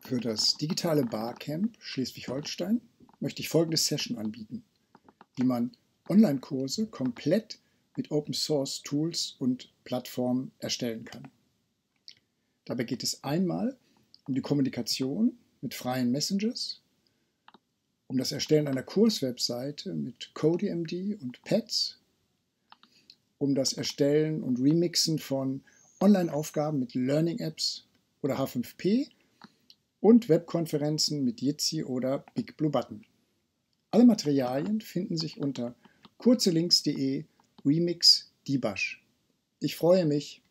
Für das digitale Barcamp Schleswig-Holstein möchte ich folgende Session anbieten, wie man Online-Kurse komplett mit Open-Source-Tools und Plattformen erstellen kann. Dabei geht es einmal um die Kommunikation mit freien Messengers, um das Erstellen einer Kurswebseite mit CodeMD und Pads, um das Erstellen und Remixen von Online-Aufgaben mit Learning-Apps oder H5P und Webkonferenzen mit Jitsi oder BigBlueButton. Alle Materialien finden sich unter kurzelinks.de Remix Dibasch. Ich freue mich.